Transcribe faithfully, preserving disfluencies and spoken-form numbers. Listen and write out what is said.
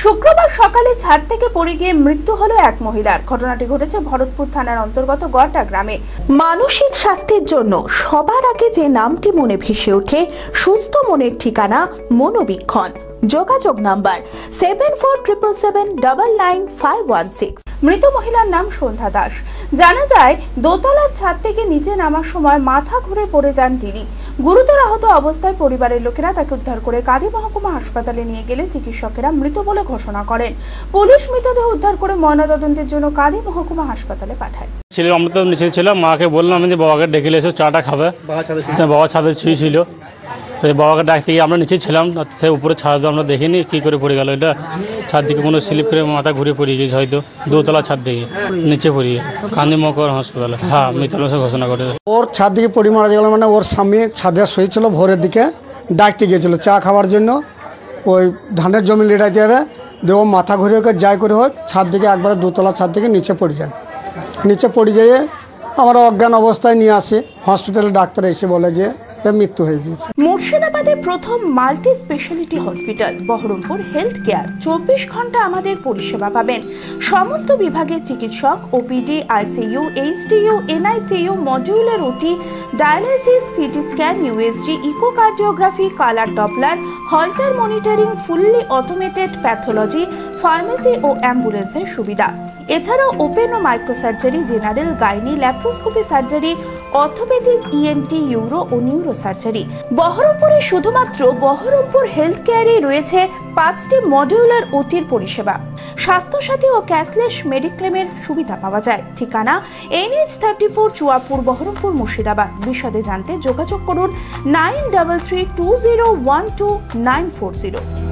শুক্রবার সকালে ছাদ থেকে পড়ে গিয়ে মৃত্যু হলো এক মহিলার। ঘটনাটি ঘটেছে ভরতপুর থানার অন্তর্গত গড়টা গ্রামে। মানসিক স্বাস্থ্যের জন্য সবার আগে যে নামটি মনে ভেসে ওঠে, সুস্থ মনের ঠিকানা মনোবীক্ষণ। যোগাযোগ number seven four triple seven double nine five one six. মৃত মহিলার নাম সন্ধ্যা দাস। জানা যায়, দোতলার ছাদ থেকে নিচে নামার সময় মাথা ঘুরে পড়ে যান তিনি। গুরুতর আহত অবস্থায় পরিবারের লোকেরা তাকে উদ্ধার করে কাঁদি মহকুমা হাসপাতালে নিয়ে গেলে চিকিৎসকেরা মৃত বলে ঘোষণা করেন। পুলিশ মৃতদেহ উদ্ধার করে ময়নাতদন্তের জন্য কাঁদি মহকুমা হাসপাতালে পাঠায়। ছিল আমরা তো নিচে ছিলাম, মাকে বললাম আমি যে বাবাকে ডেকে এসো, চাটা খাবে। বাবা ছাদে ছুঁই ছিল, তো বাবাকে ডাকতে গিয়ে আমরা নিচে ছিলাম, সে উপরে ছাদ আমরা দেখিনি কি করে পড়ে গেল। এটা ছাদ দিকে কোনো স্লিপ করে মাথা ঘুরে পড়ে গেছে, হয়তো দোতলা ছাদ দিকে নিচে পড়ে গেছে। কান্দি মহকুমা হাসপাতালে হ্যাঁ মৃত ঘোষণা করে। ওর ছাদ দিকে পড়ে মারা গেল, মানে ওর স্বামী ছাদে শুয়েছিল, ভোরের দিকে ডাকতে গিয়েছিল চা খাওয়ার জন্য। ওই ধানের জমি লেটাইতে হবে, দিয়ে ও মাথা ঘুরে ওকে যাই করে হোক ছাদ দিকে একবারে দোতলা ছাদ থেকে নিচে পড়ে যায়। নিচে পড়ে যেয়ে আমরা অজ্ঞান অবস্থায় নিয়ে আসি হসপিটালে। ডাক্তার এসে বলে যে মৃত্যু হয়ে গিয়েছে। মুর্শিদাবাদে প্রথম multi speciality hospital Baharampur health care. চব্বিশ ঘন্টা আমাদের পরিষেবা পাবেন। সমস্ত বিভাগের চিকিৎসক, OPD, ICU, HDU, NICU, modular OT, dialysis, CT scan, USG, echocardiography, colour Doppler, holter monitoring, fully automated pathology, pharmacy ও অ্যাম্বুলেন্সের সুবিধা। এছাড়াও ওপেন ও microsurgery, general, gynae, laparoscopy surgery, orthopaedic, ENT, uro ও নিউরো সার্জারি। বহরমপুরে শুধুমাত্র বহরমপুর হেলথ কেয়ারে রয়েছে পাঁচটি মডিউলার ওটির পরিষেবা। স্বাস্থ্যসাথী ও ক্যাশলেস মেডিক্লেমের সুবিধা পাওয়া যায়। ঠিকানা NH thirty four, Chuapur, Baharampur, Murshidabad. বিশদে জানতে যোগাযোগ করুন nine double three two zero one two nine four zero.